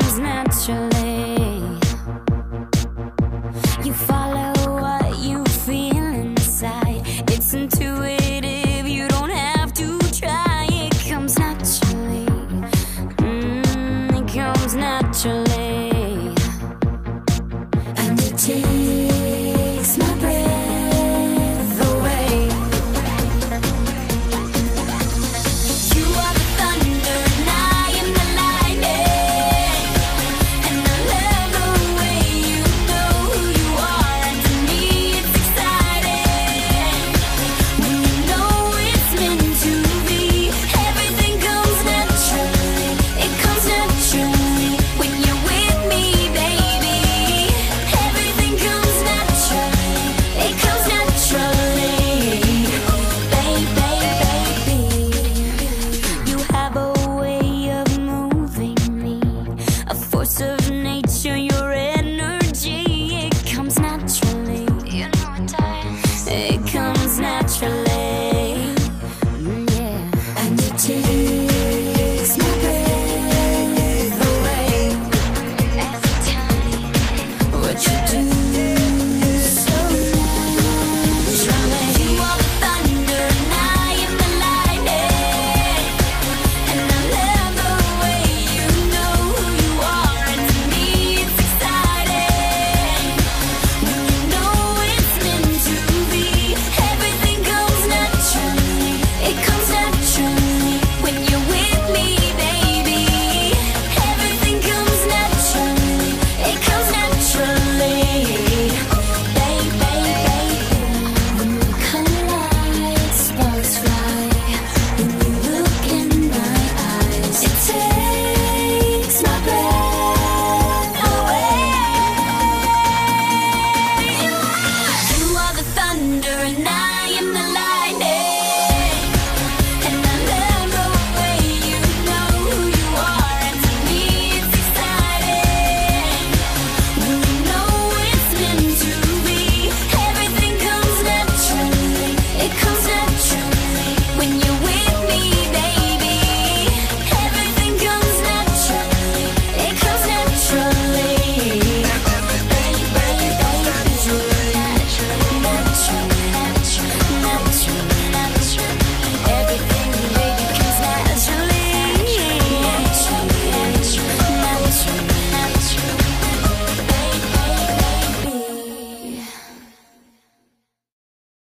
comes naturally. You follow what you feel inside. It's intuitive, you don't have to try. It comes naturally. It comes naturally. And it takes my breath away. You are the thunder and I am the lightning, and I love the way you know who you are. And to me it's exciting when you know it's meant to be. Everything comes naturally. It comes naturally when you're with me, baby. Everything comes naturally. It comes naturally. Baby, you have a way of moving me, a force of